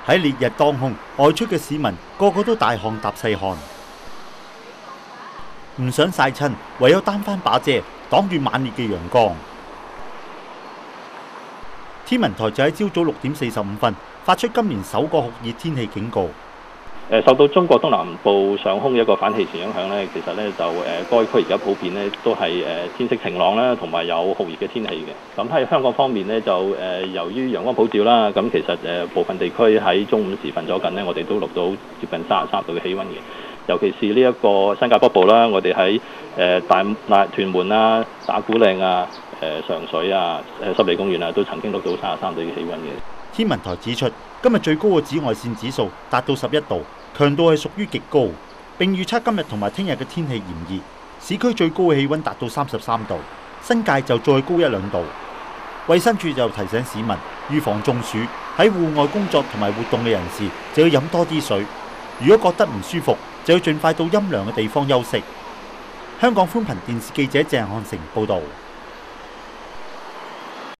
喺烈日當空，外出嘅市民個個都大汗搭細汗，唔想曬親，唯有擔翻把遮擋住猛烈嘅陽光。天文台就喺朝早6點45分發出今年首個酷熱天氣警告。 受到中國東南部上空一個反氣旋影響咧，其實咧就該區而家普遍咧都係天色晴朗啦，同埋有酷熱嘅天氣嘅。咁喺香港方面咧，就由於陽光普照啦，咁其實部分地區喺中午時分左近咧，我哋都錄到接近33度嘅氣温嘅。尤其是呢一個新界北部啦，我哋喺屯門啊、打鼓嶺啊、上水啊、濕地公園啊，都曾經錄到33度嘅氣温嘅。 天文台指出，今日最高嘅紫外線指數達到11度，強度係屬於極高。並預測今日同埋聽日嘅天氣炎熱，市區最高嘅氣温達到33度，新界就再高1-2度。衛生署就提醒市民預防中暑，喺戶外工作同埋活動嘅人士就要飲多啲水。如果覺得唔舒服，就要盡快到陰涼嘅地方休息。香港寬頻電視記者鄭漢成報導。